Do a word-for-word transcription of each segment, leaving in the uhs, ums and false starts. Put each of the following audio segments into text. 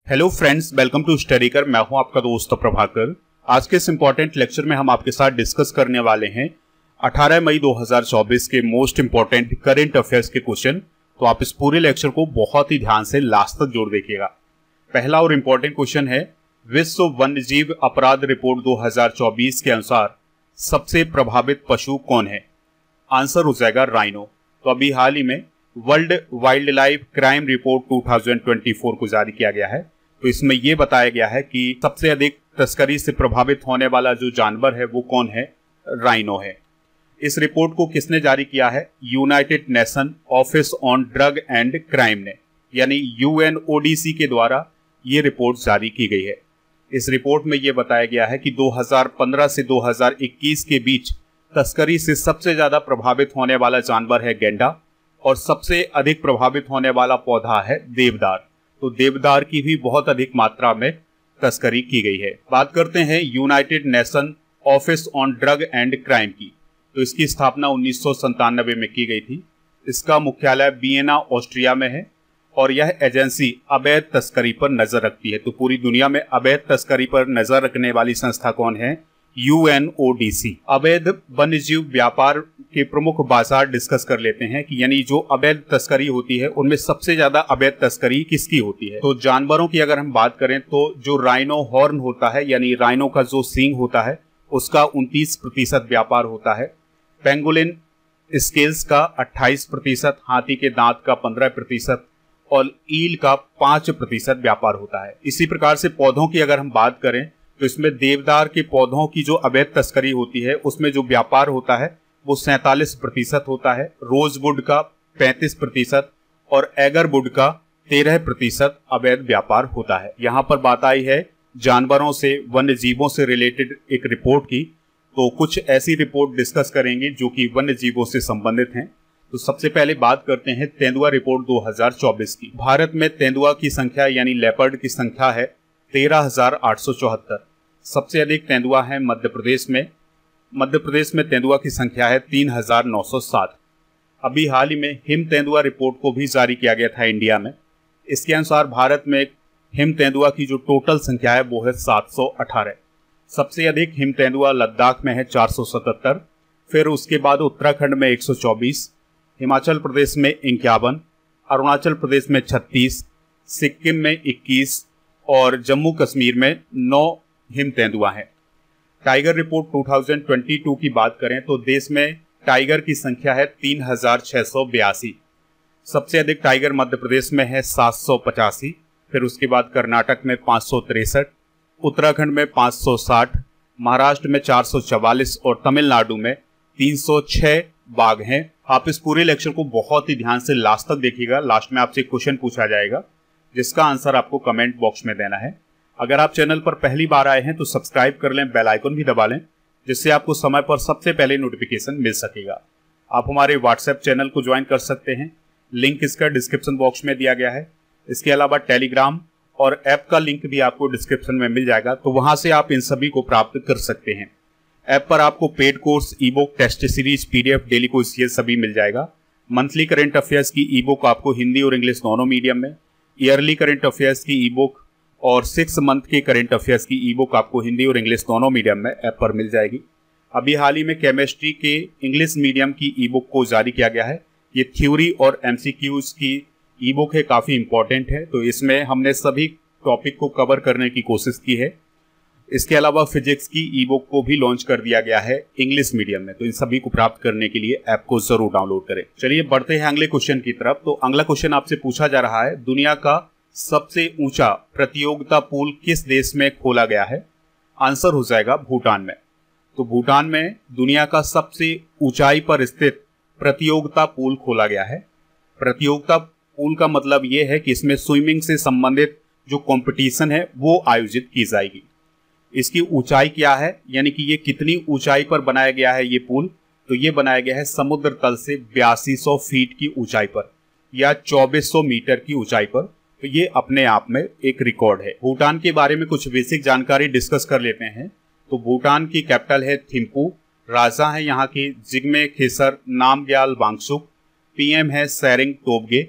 Hello friends, welcome to study कर। मैं हूं आपका दोस्त प्रभाकर। आज के इस इंपॉर्टेंट लेक्चर में हम आपके साथ डिस्कस करने वाले हैं अठारह मई दो हज़ार चौबीस के मोस्ट इंपॉर्टेंट करंट अफेयर्स के क्वेश्चन। तो आप इस पूरे लेक्चर को बहुत ही ध्यान से लास्ट तक जोड़ देखिएगा। पहला और इम्पोर्टेंट क्वेश्चन है, विश्व वन्यजीव अपराध रिपोर्ट दो हज़ार चौबीस के अनुसार सबसे प्रभावित पशु कौन है? आंसर हो जाएगा राइनो। तो अभी हाल ही में world wildlife crime report दो हज़ार चौबीस को जारी किया गया है। तो इसमें यह बताया गया है कि सबसे अधिक तस्करी से प्रभावित होने वाला जो जानवर है वो कौन है? राइनो है। इस रिपोर्ट को किसने जारी किया है? United Nation office on drug and crime ने, यानी U N O D C के द्वारा ये रिपोर्ट जारी की गई है। इस रिपोर्ट में यह बताया गया है कि दो हज़ार पंद्रह से दो हज़ार इक्कीस के बीच तस्करी से सबसे ज्यादा प्रभावित होने वाला जानवर है गैंडा और सबसे अधिक प्रभावित होने वाला पौधा है देवदार। तो देवदार की भी बहुत अधिक मात्रा में तस्करी की गई है। बात करते हैं United Nation office on drug and crime की। तो इसकी स्थापना उन्नीस सौ संतानवे में की गई थी। इसका मुख्यालय वियना ऑस्ट्रिया में है और यह एजेंसी अवैध तस्करी पर नजर रखती है। तो पूरी दुनिया में अवैध तस्करी पर नजर रखने वाली संस्था कौन है? U N O D C. अवैध वन्यजीव व्यापार के प्रमुख बाजार डिस्कस कर लेते हैं कि यानी जो अवैध तस्करी होती है उनमें सबसे ज्यादा अवैध तस्करी किसकी होती है? तो जानवरों की अगर हम बात करें तो जो राइनो हॉर्न होता है, यानी राइनो का जो सींग होता है, उसका उनतीस प्रतिशत व्यापार होता है। पेंगोलिन स्केल्स का अट्ठाईस प्रतिशत, हाथी के दांत का पंद्रह प्रतिशत और ईल का पांच प्रतिशत व्यापार होता है। इसी प्रकार से पौधों की अगर हम बात करें तो इसमें देवदार के पौधों की जो अवैध तस्करी होती है उसमें जो व्यापार होता है वो सैंतालीस प्रतिशत होता है। रोजवुड का पैंतीस प्रतिशत और एगरवुड का तेरह प्रतिशत अवैध व्यापार होता है। यहाँ पर बात आई है जानवरों से, वन्य जीवों से रिलेटेड एक रिपोर्ट की। तो कुछ ऐसी रिपोर्ट डिस्कस करेंगे जो कि वन्य जीवों से संबंधित हैं। तो सबसे पहले बात करते हैं तेंदुआ रिपोर्ट दो हज़ार चौबीस की। भारत में तेंदुआ की संख्या यानी लेपर्ड की संख्या है तेरह हजार आठ सौ चौहत्तर। सबसे अधिक तेंदुआ है मध्य प्रदेश में। मध्य प्रदेश में तेंदुआ की संख्या है तीन हजार नौ सौ सात। अभी हाल ही में हिम तेंदुआ रिपोर्ट को भी जारी किया गया था इंडिया में। इसके अनुसार भारत में हिम तेंदुआ की जो टोटल संख्या है वो है सात सौ अठारह। सबसे अधिक हिम तेंदुआ लद्दाख में है चार सौ सतहत्तर, फिर उसके बाद उत्तराखंड में एक सौ चौबीस, हिमाचल प्रदेश में इक्यावन, अरुणाचल प्रदेश में छत्तीस, सिक्किम में इक्कीस और जम्मू कश्मीर में नौ हिम तेंदुआ हैं। टाइगर रिपोर्ट दो हज़ार बाईस की बात करें तो देश में टाइगर की संख्या है तीन हजार छह सौ बयासी। सबसे अधिक टाइगर मध्य प्रदेश में है सात सौ पचासी, फिर उसके बाद कर्नाटक में पाँच सौ तिरसठ, उत्तराखंड में पाँच सौ साठ, महाराष्ट्र में चार सौ चवालीस और तमिलनाडु में तीन सौ छह बाघ हैं। आप इस पूरे लेक्चर को बहुत ही ध्यान से लास्ट तक देखिएगा। लास्ट में आपसे क्वेश्चन पूछा जाएगा जिसका आंसर आपको कमेंट बॉक्स में देना है। अगर आप चैनल पर पहली बार आए हैं तो सब्सक्राइब कर लें, बेल आइकन भी दबा लें, जिससे आपको समय पर सबसे पहले नोटिफिकेशन मिल सकेगा। आप हमारे व्हाट्सएप चैनल को ज्वाइन कर सकते हैं, लिंक इसका डिस्क्रिप्शन बॉक्स में दिया गया है। इसके अलावा टेलीग्राम और ऐप का लिंक भी आपको डिस्क्रिप्शन में मिल जाएगा, तो वहां से आप इन सभी को प्राप्त कर सकते हैं। ऐप पर आपको paid course, ebook, test series, PDF, daily quiz ये सभी मिल जाएगा। मंथली करंट अफेयर्स की ई बुक आपको हिंदी और इंग्लिश दोनों मीडियम में, ईयरली करंट अफेयर्स की ई बुक और सिक्स मंथ के करंट अफेयर्स की ई बुक आपको हिंदी और इंग्लिश दोनों मीडियम में ऐप पर मिल जाएगी। अभी हाल ही में केमिस्ट्री के इंग्लिश मीडियम की ई बुक को जारी किया गया है। ये थ्योरी और एमसीक्यूज की ई बुक है, काफी इंपॉर्टेंट है। तो इसमें हमने सभी टॉपिक को कवर करने की कोशिश की है। इसके अलावा फिजिक्स की ई बुक को भी लॉन्च कर दिया गया है इंग्लिश मीडियम में। तो इन सभी को प्राप्त करने के लिए ऐप को जरूर डाउनलोड करें। चलिए बढ़ते हैं अगले क्वेश्चन की तरफ। तो अगला क्वेश्चन आपसे पूछा जा रहा है, दुनिया का सबसे ऊंचा प्रतियोगिता पूल किस देश में खोला गया है? आंसर हो जाएगा भूटान में। तो भूटान में दुनिया का सबसे ऊंचाई पर स्थित प्रतियोगिता पूल खोला गया है। प्रतियोगिता पूल का मतलब यह है कि इसमें स्विमिंग से संबंधित जो कंपटीशन है वो आयोजित की जाएगी। इसकी ऊंचाई क्या है, यानी कि ये कितनी ऊंचाई पर बनाया गया है ये पुल? तो ये बनाया गया है समुद्र तल से बयासी सौ फीट की ऊंचाई पर या चौबीस सौ मीटर की ऊंचाई पर। तो ये अपने आप में एक रिकॉर्ड है। भूटान के बारे में कुछ बेसिक जानकारी डिस्कस कर लेते हैं। तो भूटान की कैपिटल है थिम्पू, राजा है यहाँ की जिग्मे खेसर नामग्याल वांगचुक, पीएम है सेरिंग टोब्गे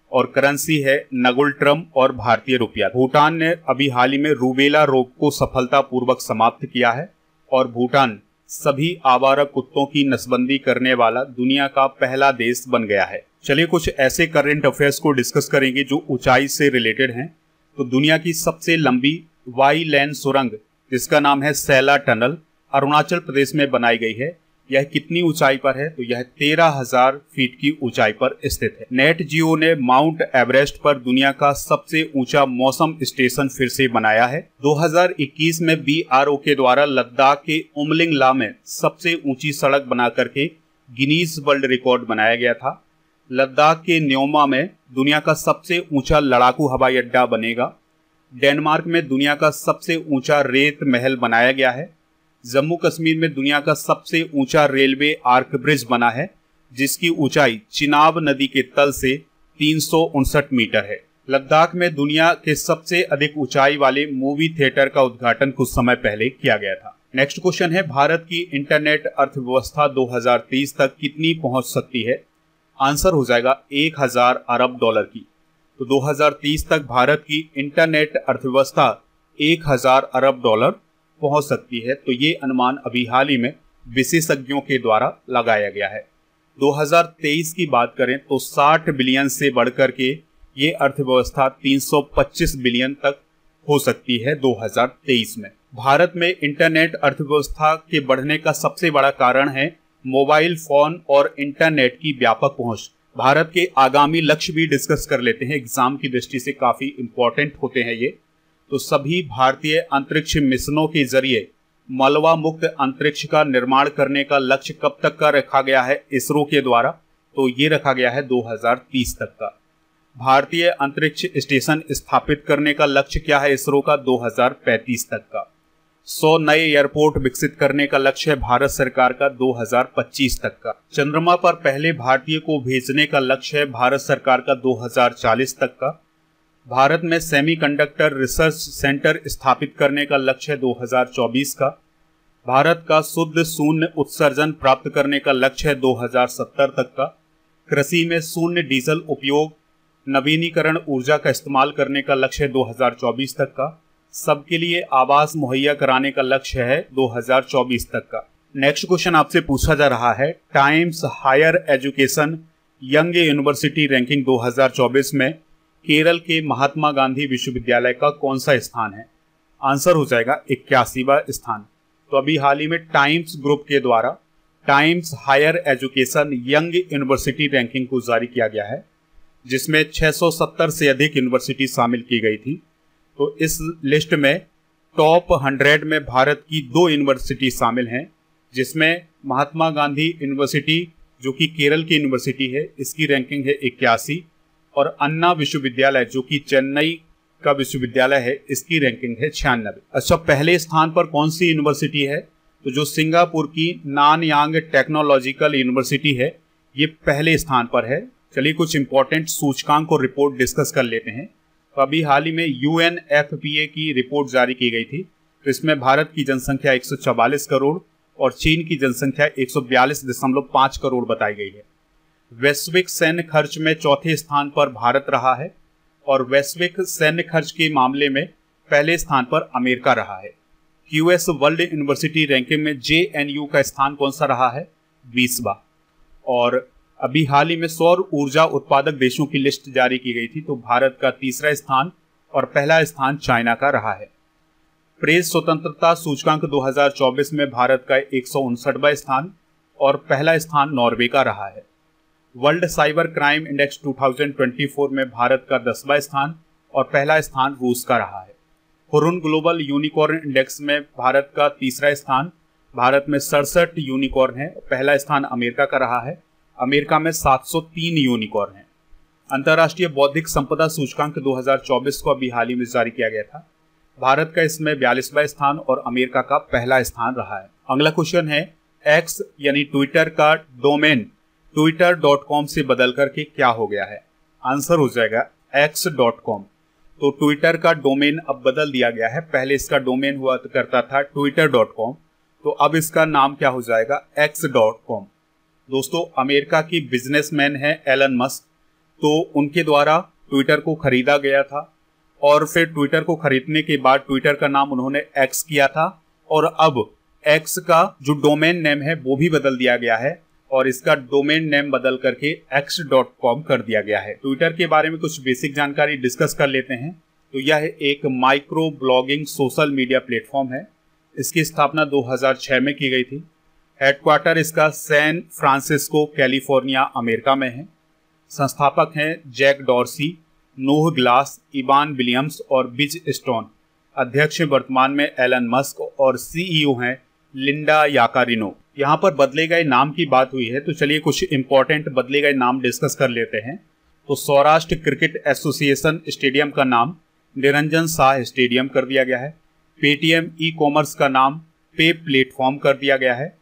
और करेंसी है नगुल ट्रम और भारतीय रुपया। भूटान ने अभी हाल ही में रूबेला रोग को सफलतापूर्वक समाप्त किया है और भूटान सभी आवारा कुत्तों की नसबंदी करने वाला दुनिया का पहला देश बन गया है। चलिए कुछ ऐसे करंट अफेयर्स को डिस्कस करेंगे जो ऊंचाई से रिलेटेड हैं। तो दुनिया की सबसे लंबी वाई लेन सुरंग जिसका नाम है सैला टनल अरुणाचल प्रदेश में बनाई गई है। यह कितनी ऊंचाई पर है? तो यह तेरह हज़ार फीट की ऊंचाई पर स्थित है। नेट जियो ने माउंट एवरेस्ट पर दुनिया का सबसे ऊंचा मौसम स्टेशन फिर से बनाया है। दो हज़ार इक्कीस में बी आर ओ के द्वारा लद्दाख के उमलिंग ला में सबसे ऊंची सड़क बना करके गिनीज वर्ल्ड रिकॉर्ड बनाया गया था। लद्दाख के न्योमा में दुनिया का सबसे ऊंचा लड़ाकू हवाई अड्डा बनेगा। डेनमार्क में दुनिया का सबसे ऊंचा रेत महल बनाया गया है। जम्मू कश्मीर में दुनिया का सबसे ऊंचा रेलवे आर्क ब्रिज बना है जिसकी ऊंचाई चिनाब नदी के तल से तीन सौ उनसठ मीटर है। लद्दाख में दुनिया के सबसे अधिक ऊंचाई वाले मूवी थिएटर का उद्घाटन कुछ समय पहले किया गया था। नेक्स्ट क्वेश्चन है, भारत की इंटरनेट अर्थव्यवस्था दो हज़ार तीस तक कितनी पहुंच सकती है? आंसर हो जाएगा एक हजार अरब डॉलर की। तो दो हज़ार तीस तक भारत की इंटरनेट अर्थव्यवस्था एक हजार अरब डॉलर पहुंच सकती है। तो ये अनुमान अभी हाल ही में विशेषज्ञों के द्वारा लगाया गया है। दो हज़ार तेईस की बात करें तो साठ बिलियन से बढ़कर के ये अर्थव्यवस्था तीन सौ पच्चीस बिलियन तक हो सकती है दो हज़ार तेईस में। भारत में इंटरनेट अर्थव्यवस्था के बढ़ने का सबसे बड़ा कारण है मोबाइल फोन और इंटरनेट की व्यापक पहुंच। भारत के आगामी लक्ष्य भी डिस्कस कर लेते हैं, एग्जाम की दृष्टि से काफी इंपॉर्टेंट होते हैं ये। तो सभी भारतीय अंतरिक्ष मिशनों के जरिए मलबा मुक्त अंतरिक्ष का निर्माण करने का लक्ष्य कब तक का रखा गया है इसरो के द्वारा? तो ये रखा गया है दो हज़ार तीस तक का। भारतीय अंतरिक्ष स्टेशन स्थापित करने का लक्ष्य क्या है इसरो का? दो हज़ार पैंतीस तक का। सौ नए एयरपोर्ट विकसित करने का लक्ष्य है भारत सरकार का दो हज़ार पच्चीस तक का। चंद्रमा पर पहले भारतीय को भेजने का लक्ष्य है भारत सरकार का दो हज़ार चालीस तक का। भारत में सेमीकंडक्टर रिसर्च सेंटर स्थापित करने का लक्ष्य है दो हज़ार चौबीस का। भारत का शुद्ध शून्य उत्सर्जन प्राप्त करने का लक्ष्य है दो हज़ार सत्तर तक का। कृषि में शून्य डीजल उपयोग, नवीनीकरण ऊर्जा का इस्तेमाल करने का लक्ष्य है दो हज़ार चौबीस तक का। सबके लिए आवास मुहैया कराने का लक्ष्य है दो हज़ार चौबीस तक का। नेक्स्ट क्वेश्चन आपसे पूछा जा रहा है, Times Higher Education Young University Ranking दो हज़ार चौबीस में केरल के महात्मा गांधी विश्वविद्यालय का कौन सा स्थान है? आंसर हो जाएगा इक्यासीवां स्थान। तो अभी हाल ही में टाइम्स ग्रुप के द्वारा Times Higher Education Young University Ranking को जारी किया गया है जिसमें छह सौ सत्तर से अधिक यूनिवर्सिटी शामिल की गई थी। तो इस लिस्ट में टॉप हंड्रेड में भारत की दो यूनिवर्सिटी शामिल हैं जिसमें महात्मा गांधी यूनिवर्सिटी जो कि केरल की यूनिवर्सिटी है इसकी रैंकिंग है इक्यासी और अन्ना विश्वविद्यालय जो कि चेन्नई का विश्वविद्यालय है इसकी रैंकिंग है छियानवे। अच्छा, पहले स्थान पर कौन सी यूनिवर्सिटी है? तो जो सिंगापुर की नानयांग टेक्नोलॉजिकल यूनिवर्सिटी है ये पहले स्थान पर है। चलिए कुछ इंपॉर्टेंट सूचकांक और रिपोर्ट डिस्कस कर लेते हैं। तो अभी हाल ही में U N F P A की रिपोर्ट जारी की गई थी। तो इसमें भारत की जनसंख्या एक सौ चवालीस करोड़ और चीन की जनसंख्या एक सौ बयालीस दशमलव पाँच करोड़ बताई गई है। वैश्विक सैन्य खर्च में चौथे स्थान पर भारत रहा है और वैश्विक सैन्य खर्च के मामले में पहले स्थान पर अमेरिका रहा है। क्यूएस वर्ल्ड यूनिवर्सिटी रैंकिंग में जे एन यू का स्थान कौन सा रहा है? बीसवां। और अभी हाल ही में सौर ऊर्जा उत्पादक देशों की लिस्ट जारी की गई थी। तो भारत का तीसरा स्थान और पहला स्थान चाइना का रहा है। प्रेस स्वतंत्रता सूचकांक दो हज़ार चौबीस में भारत का एक सौ उनसठवां स्थान और पहला स्थान नॉर्वे का रहा है। वर्ल्ड साइबर क्राइम इंडेक्स दो हज़ार चौबीस में भारत का दसवां स्थान और पहला स्थान रूस का रहा है। हुरुन ग्लोबल यूनिकॉर्न इंडेक्स में भारत का तीसरा स्थान, भारत में सड़सठ यूनिकॉर्न है, पहला स्थान अमेरिका का रहा है। अमेरिका में सात सौ तीन यूनिकॉर्न है। अंतर्राष्ट्रीय बौद्धिक संपदा सूचकांक दो हज़ार चौबीस को अभी हाल ही में जारी किया गया था। भारत का इसमें बयालीसवां स्थान और अमेरिका का पहला स्थान रहा है। अगला क्वेश्चन है, एक्स यानी ट्विटर का डोमेन ट्विटर डॉट कॉम से बदल करके क्या हो गया है? आंसर हो जाएगा एक्स डॉट कॉम। तो ट्विटर का डोमेन अब बदल दिया गया है। पहले इसका डोमेन हुआ करता था ट्विटर डॉट कॉम, तो अब इसका नाम क्या हो जाएगा? X dot com. दोस्तों, अमेरिका की बिजनेसमैन है एलन मस्क। तो उनके द्वारा ट्विटर को खरीदा गया था और फिर ट्विटर को खरीदने के बाद ट्विटर का नाम उन्होंने एक्स किया था और अब एक्स का जो डोमेन नेम है वो भी बदल दिया गया है और इसका डोमेन नेम बदल करके एक्स डॉट कॉम कर दिया गया है। ट्विटर के बारे में कुछ बेसिक जानकारी डिस्कस कर लेते हैं। तो यह एक microblogging social media platform है। इसकी स्थापना दो हज़ार छह में की गई थी। हेडक्वार्टर इसका सैन फ्रांसिस्को कैलिफोर्निया अमेरिका में है। संस्थापक हैं Jack Dorsey, Noah Glass, Evan Williams और बिज स्टोन। अध्यक्ष वर्तमान में एलन मस्क और सीईओ हैं लिंडा याकारिनो। यहाँ पर बदले गए नाम की बात हुई है तो चलिए कुछ इंपॉर्टेंट बदले गए नाम डिस्कस कर लेते हैं। तो सौराष्ट्र क्रिकेट एसोसिएशन स्टेडियम का नाम निरंजन शाह स्टेडियम कर दिया गया है। पेटीएम ई कॉमर्स का नाम पे प्लेटफॉर्म कर दिया गया है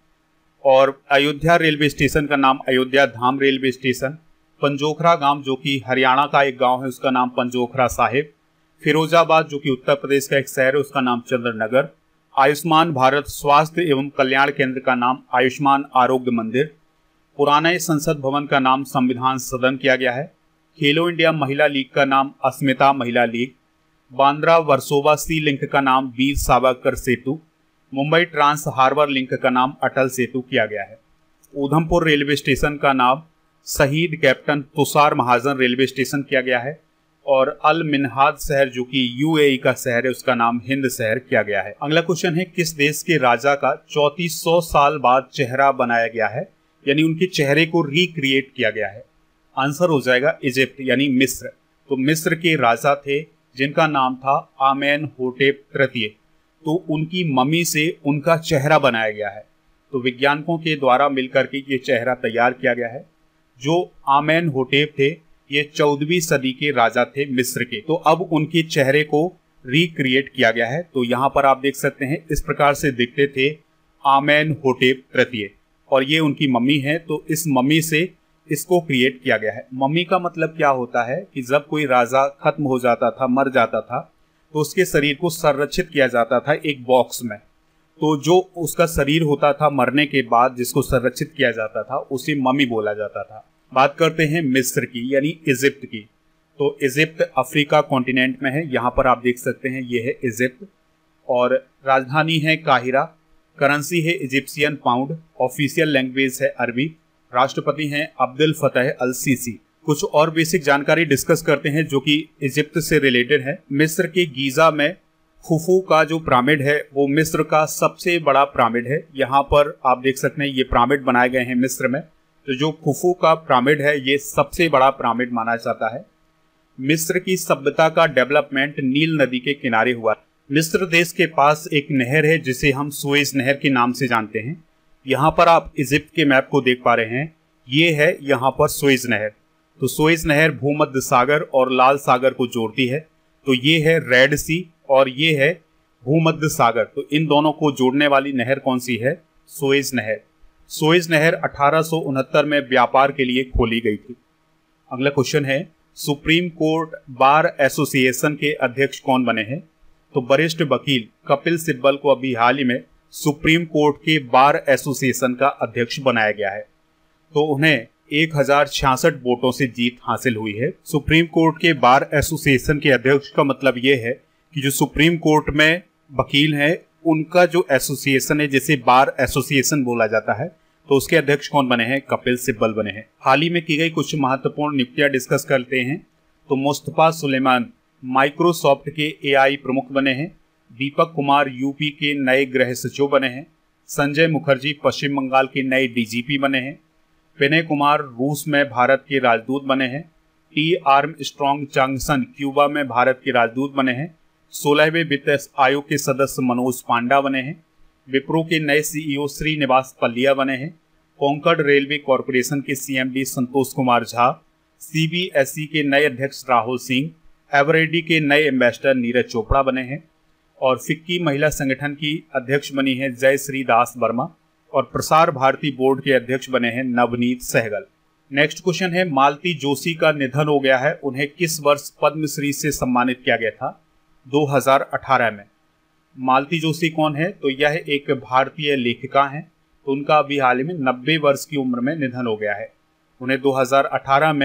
और अयोध्या रेलवे स्टेशन का नाम अयोध्या धाम रेलवे स्टेशन। पंजोखरा गांव जो कि हरियाणा का एक गांव है उसका नाम पंजोखरा साहिब। फिरोजाबाद जो कि उत्तर प्रदेश का एक शहर है उसका नाम चंद्रनगर। आयुष्मान भारत स्वास्थ्य एवं कल्याण केंद्र का नाम आयुष्मान आरोग्य मंदिर। पुराने संसद भवन का नाम संविधान सदन किया गया है। खेलो इंडिया महिला लीग का नाम अस्मिता महिला league. Bandra Versova sea link का नाम Veer Savarkar Setu. Mumbai trans harbour link का नाम अटल सेतु किया गया है। उधमपुर रेलवे स्टेशन का नाम शहीद captain Tushar Mahajan railway station किया गया है और अल मिनहाद शहर जो कि यूएई का शहर है उसका नाम हिंद शहर किया गया है। अगला क्वेश्चन है किस देश के राजा का चौंतीस सौ साल बाद चेहरा बनाया गया है, यानी उनके चेहरे को रिक्रिएट किया गया है। आंसर हो जाएगा इजिप्ट यानी मिस्र। तो मिस्र के राजा थे जिनका नाम था आमेनहोटेप तृतीय। तो उनकी मम्मी से उनका चेहरा बनाया गया है। तो वैज्ञानिकों के द्वारा मिलकर के ये चेहरा तैयार किया गया है। जो आमेनहोटेप थे ये चौदहवीं सदी के राजा थे मिस्र के। तो अब उनके चेहरे को रिक्रिएट किया गया है। तो यहाँ पर आप देख सकते हैं इस प्रकार से दिखते थे आमेनहोटेप तृतीय और ये उनकी मम्मी है। तो इस मम्मी से इसको क्रिएट किया गया है। मम्मी का मतलब क्या होता है कि जब कोई राजा खत्म हो जाता था, मर जाता था, तो उसके शरीर को संरक्षित किया जाता था एक बॉक्स में। तो जो उसका शरीर होता था मरने के बाद जिसको संरक्षित किया जाता था उसे मम्मी बोला जाता था। बात करते हैं मिस्र की यानी इजिप्ट की। तो इजिप्ट अफ्रीका कॉन्टिनेंट में है। यहाँ पर आप देख सकते हैं ये है इजिप्ट और राजधानी है काहिरा। करेंसी है इजिप्शियन पाउंड। ऑफिशियल लैंग्वेज है अरबी। राष्ट्रपति हैं अब्दुल फतेह अल सीसी। कुछ और बेसिक जानकारी डिस्कस करते हैं जो कि इजिप्ट से रिलेटेड है। मिस्र के गीजा में खुफू का जो पिरामिड है वो मिस्र का सबसे बड़ा पिरामिड है। यहाँ पर आप देख सकते हैं ये पिरामिड बनाए गए हैं मिस्र में। तो जो खुफू का पिरामिड है ये सबसे बड़ा पिरामिड माना जाता है। मिस्र की सभ्यता का डेवलपमेंट नील नदी के किनारे हुआ। मिस्र देश के पास एक नहर है जिसे हम सुएज नहर के नाम से जानते हैं। यहाँ पर आप इजिप्ट के मैप को देख पा रहे हैं, ये है यहाँ पर सुएज नहर। तो सुएज नहर भूमध्य सागर और लाल सागर को जोड़ती है। तो ये है रेड सी और ये है भूमध्य सागर। तो इन दोनों को जोड़ने वाली नहर कौन सी है? सुएज नहर। सुएज नहर अठारह सौ उनहत्तर में व्यापार के लिए खोली गई थी। अगला क्वेश्चन है सुप्रीम कोर्ट बार एसोसिएशन के अध्यक्ष कौन बने हैं? तो वरिष्ठ वकील कपिल सिब्बल को अभी हाल ही में सुप्रीम कोर्ट के बार एसोसिएशन का अध्यक्ष बनाया गया है। तो उन्हें एक हजार छियासठ वोटों से जीत हासिल हुई है। सुप्रीम कोर्ट के बार एसोसिएशन के अध्यक्ष का मतलब ये है कि जो सुप्रीम कोर्ट में वकील हैं उनका जो एसोसिएशन है जिसे बार एसोसिएशन बोला जाता है, तो उसके अध्यक्ष कौन बने हैं? कपिल सिब्बल बने हैं। हाल ही में की गई कुछ महत्वपूर्ण नियुक्तियां डिस्कस करते हैं। तो मुस्तफा सुलेमान माइक्रोसॉफ्ट के एआई प्रमुख बने हैं। दीपक कुमार यूपी के नए गृह सचिव बने हैं। संजय मुखर्जी पश्चिम बंगाल के नए डीजीपी बने हैं। विनय कुमार रूस में भारत के राजदूत बने हैं। T Armstrong Changsan Cuba में भारत के राजदूत बने हैं। सोलहवें वित्त आयोग के सदस्य मनोज पांडा बने हैं। विप्रो के नए सीईओ श्रीनिवास पल्लिया बने हैं। कोंकण रेलवे कॉरपोरेशन के सीएमडी संतोष कुमार झा। सीबीएसई के नए अध्यक्ष राहुल सिंह। एवरेडी के नए एम्बेसडर नीरज चोपड़ा बने हैं। और फिक्की महिला संगठन की अध्यक्ष बनी है जयश्री दास वर्मा। और प्रसार भारती बोर्ड के अध्यक्ष बने हैं नवनीत सहगल। नेक्स्ट क्वेश्चन है मालती जोशी का निधन हो गया है, उन्हें किस वर्ष पद्मश्री से सम्मानित किया गया था? दो हज़ार अठारह में। मालती जोशी कौन है? तो यह एक भारतीय लेखिका हैं। तो उनका अभी हाल ही में नब्बे वर्ष की उम्र में निधन हो गया है। उन्हें दो हज़ार अठारह में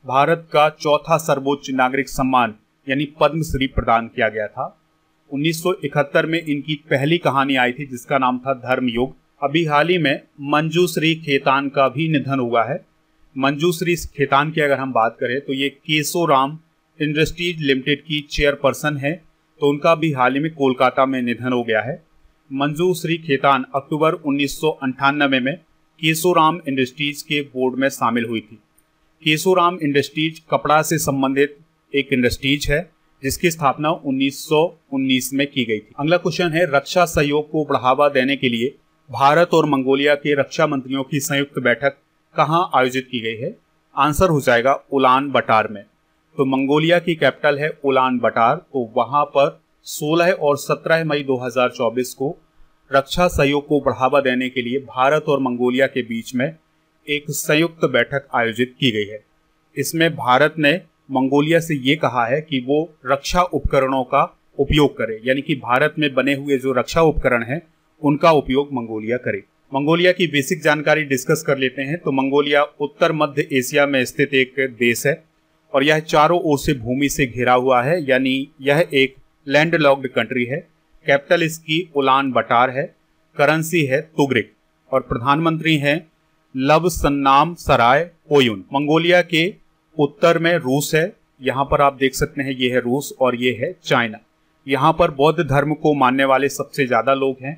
भारत का चौथा सर्वोच्च नागरिक सम्मान यानी पद्मश्री प्रदान किया गया था। उन्नीस सौ इकहत्तर में इनकी पहली कहानी आई थी जिसका नाम था धर्मयुग। अभी हाल ही में मंजूश्री खेतान का भी निधन हुआ है। मंजूश्री खेतान की अगर हम बात करें तो ये केशोराम इंडस्ट्रीज लिमिटेड की चेयरपर्सन है, तो उनका भी हाल ही में कोलकाता में निधन हो गया है। मंजूश्री खेतान अक्टूबर उन्नीस सौ अंठानवे में केशोराम इंडस्ट्रीज के बोर्ड में शामिल हुई थी। केशोराम इंडस्ट्रीज कपड़ा से संबंधित एक इंडस्ट्रीज है जिसकी स्थापना उन्नीस सौ उन्नीस में की गई थी। अगला क्वेश्चन है, रक्षा सहयोग को बढ़ावा देने के लिए भारत और मंगोलिया के रक्षा मंत्रियों की संयुक्त बैठक कहां आयोजित की गई है? आंसर हो जाएगा उलान बटार में। तो मंगोलिया की कैपिटल है उलान बटार, तो वहां पर सोलह और सत्रह मई दो हज़ार चौबीस को रक्षा सहयोग को बढ़ावा देने के लिए भारत और मंगोलिया के बीच में एक संयुक्त बैठक आयोजित की गई है। इसमें भारत ने मंगोलिया से ये कहा है कि वो रक्षा उपकरणों का उपयोग करे, यानी कि भारत में बने हुए जो रक्षा उपकरण हैं उनका उपयोग मंगोलिया करे। मंगोलिया की बेसिक जानकारी डिस्कस कर लेते हैं। तो मंगोलिया उत्तर मध्य एशिया में स्थित एक देश है और यह चारों ओर से भूमि से घिरा हुआ है, यानी यह एक लैंडलॉक्ड कंट्री है। कैपिटल इसकी उलान बटार है। करेंसी है तुगरिक और प्रधानमंत्री हैं लवसन्नाम सराय ओयुन। मंगोलिया के उत्तर में रूस है, यहाँ पर आप देख सकते हैं ये है रूस और ये है चाइना। यहाँ पर बौद्ध धर्म को मानने वाले सबसे ज्यादा लोग हैं।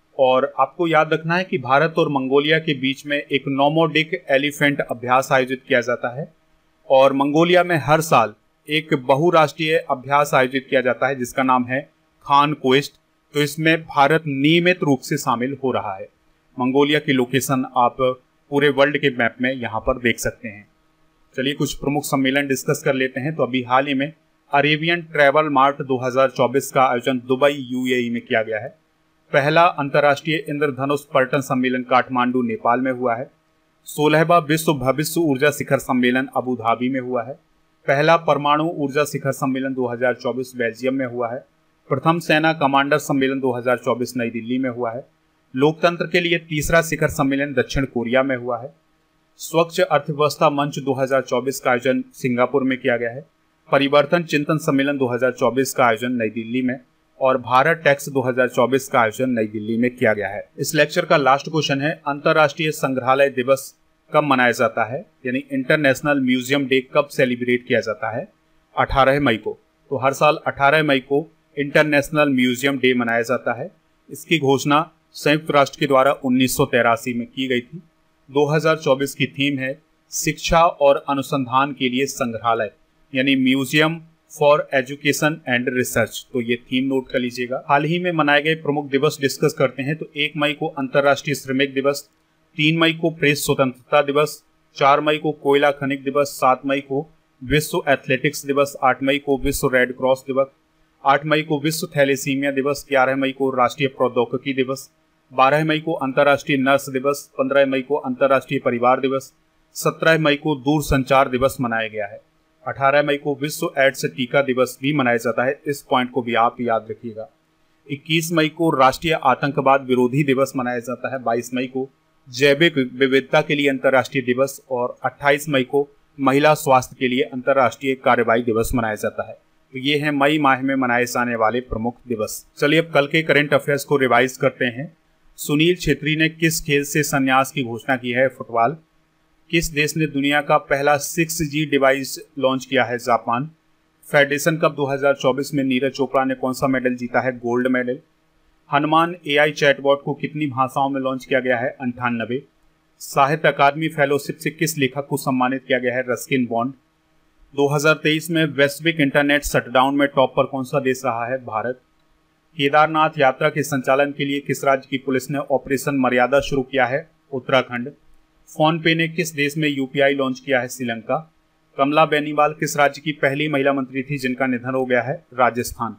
और आपको याद रखना है कि भारत और मंगोलिया के बीच में एक नोमोडिक एलिफेंट अभ्यास आयोजित किया जाता है और मंगोलिया में हर साल एक बहुराष्ट्रीय अभ्यास आयोजित किया जाता है जिसका नाम है खान क्वेस्ट। तो इसमें भारत नियमित रूप से शामिल हो रहा है। मंगोलिया की लोकेशन आप पूरे वर्ल्ड के मैप में यहाँ पर देख सकते हैं। चलिए कुछ प्रमुख सम्मेलन डिस्कस कर लेते हैं। तो अभी हाल ही में अरेबियन ट्रैवल मार्ट दो हज़ार चौबीस का आयोजन दुबई यूएई में किया गया है। पहला अंतर्राष्ट्रीय इंद्रधनुष पर्यटन सम्मेलन काठमांडू नेपाल में हुआ है। सोलहवां विश्व भविष्य ऊर्जा शिखर सम्मेलन अबू धाबी में हुआ है। पहला परमाणु ऊर्जा शिखर सम्मेलन दो हज़ार चौबीस बेल्जियम में हुआ है। प्रथम सेना कमांडर सम्मेलन दो हज़ार चौबीस नई दिल्ली में हुआ है। लोकतंत्र के लिए तीसरा शिखर सम्मेलन दक्षिण कोरिया में हुआ है। स्वच्छ अर्थव्यवस्था मंच दो हज़ार चौबीस का आयोजन सिंगापुर में किया गया है। परिवर्तन चिंतन सम्मेलन दो हज़ार चौबीस का आयोजन नई दिल्ली में और भारत टैक्स दो हज़ार चौबीस का आयोजन नई दिल्ली में किया गया है। इस लेक्चर का लास्ट क्वेश्चन है, अंतर्राष्ट्रीय संग्रहालय दिवस कब मनाया जाता है, यानी इंटरनेशनल म्यूजियम डे कब सेलिब्रेट किया जाता है? अठारह मई को। तो हर साल अठारह मई को इंटरनेशनल म्यूजियम डे मनाया जाता है। इसकी घोषणा संयुक्त राष्ट्र के द्वारा उन्नीस सौ तिरासी में की गई थी। दो हज़ार चौबीस की थीम है शिक्षा और अनुसंधान के लिए संग्रहालय, यानी museum for education and research. तो ये थीम नोट कर लीजिएगा। हाल ही में मनाए गए प्रमुख दिवस डिस्कस करते हैं। तो एक मई को अंतर्राष्ट्रीय श्रमिक दिवस, तीन मई को प्रेस स्वतंत्रता दिवस, चार मई को कोयला खनिक दिवस, सात मई को विश्व एथलेटिक्स दिवस, आठ मई को विश्व रेड क्रॉस दिवस, आठ मई को विश्व थैलेसीमिया दिवस, ग्यारह मई को राष्ट्रीय प्रौद्योगिकी दिवस, बारह मई को अंतर्राष्ट्रीय नर्स दिवस, पंद्रह मई को अंतर्राष्ट्रीय परिवार दिवस, सत्रह मई को दूर संचार दिवस मनाया गया है। अठारह मई को विश्व एड्स टीका दिवस भी मनाया जाता है। इस पॉइंट को भी आप याद रखिएगा। इक्कीस मई को राष्ट्रीय आतंकवाद विरोधी दिवस मनाया जाता है। बाईस मई को जैविक विविधता के लिए अंतर्राष्ट्रीय दिवस और अट्ठाईस मई को महिला स्वास्थ्य के लिए अंतर्राष्ट्रीय कार्यवाही दिवस मनाया जाता है। तो ये है मई माह में मनाए जाने वाले प्रमुख दिवस। चलिए अब कल के करंट अफेयर्स को रिवाइज करते हैं। सुनील छेत्री ने किस खेल से संन्यास की घोषणा की है? फुटबॉल। किस देश ने दुनिया का पहला सिक्स जी डिवाइस लॉन्च किया है? जापान। फेडरेशन कप दो हज़ार चौबीस में नीरज चोपड़ा ने कौन सा मेडल जीता है? Gold medal. Hanuman AI chatbot को कितनी भाषाओं में लॉन्च किया गया है? अंठानबे। साहित्य अकादमी फेलोशिप से किस लेखक को सम्मानित किया गया है? Ruskin Bond. दो हज़ार तेईस में वैश्विक इंटरनेट शटडाउन में टॉप पर कौन सा देश रहा है? भारत। केदारनाथ यात्रा के संचालन के लिए किस राज्य की पुलिस ने ऑपरेशन मर्यादा शुरू किया है? उत्तराखंड। फोन पे ने किस देश में यूपीआई लॉन्च किया है? श्रीलंका। कमला बेनीवाल किस राज्य की पहली महिला मंत्री थी जिनका निधन हो गया है? राजस्थान।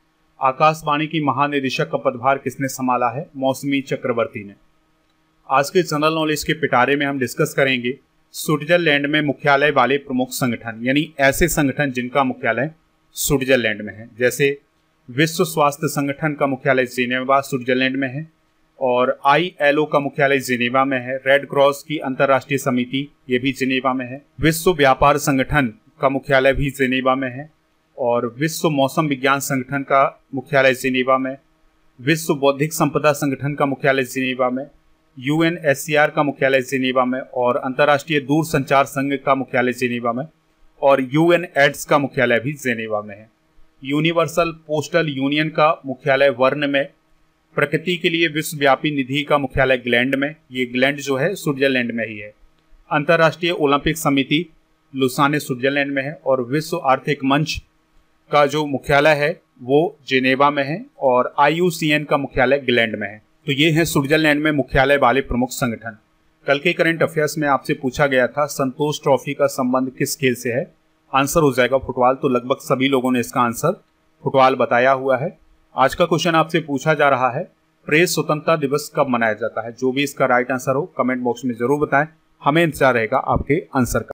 आकाशवाणी की महानिदेशक का पदभार किसने संभाला है? मौसमी चक्रवर्ती ने। आज के जनरल नॉलेज के पिटारे में हम डिस्कस करेंगे स्विट्जरलैंड में मुख्यालय वाले प्रमुख संगठन, यानी ऐसे संगठन जिनका मुख्यालय स्विट्जरलैंड में है। जैसे विश्व स्वास्थ्य संगठन का मुख्यालय जिनेवा स्विट्जरलैंड में है और आई एल ओ का मुख्यालय जिनेवा में है। रेड क्रॉस की अंतर्राष्ट्रीय समिति ये भी जिनेवा में है। विश्व व्यापार संगठन का मुख्यालय भी जिनेवा में है और विश्व मौसम विज्ञान संगठन का मुख्यालय जिनेवा में, विश्व बौद्धिक संपदा संगठन का मुख्यालय जिनेवा में, U N S C R का मुख्यालय जिनेवा में और अंतर्राष्ट्रीय दूरसंचार संघ का मुख्यालय जिनेवा में और यू एन एड्स का मुख्यालय भी जिनेवा में है। यूनिवर्सल पोस्टल यूनियन का मुख्यालय वर्न में, प्रकृति के लिए विश्वव्यापी निधि का मुख्यालय ग्लैंड में, ये ग्लैंड जो है स्विट्जरलैंड में ही है। अंतर्राष्ट्रीय ओलंपिक समिति लुसाने स्विट्जरलैंड में है और विश्व आर्थिक मंच का जो मुख्यालय है वो जिनेवा में है और आई यू सी एन का मुख्यालय ग्लैंड में है। तो ये है स्विट्जरलैंड में मुख्यालय वाले प्रमुख संगठन। कल के करंट अफेयर्स में आपसे पूछा गया था संतोष ट्रॉफी का संबंध किस खेल से है। आंसर हो जाएगा फुटबॉल। तो लगभग सभी लोगों ने इसका आंसर फुटबॉल बताया हुआ है। आज का क्वेश्चन आपसे पूछा जा रहा है प्रेस स्वतंत्रता दिवस कब मनाया जाता है। जो भी इसका राइट आंसर हो कमेंट बॉक्स में जरूर बताएं, हमें इंतजार रहेगा आपके आंसर का।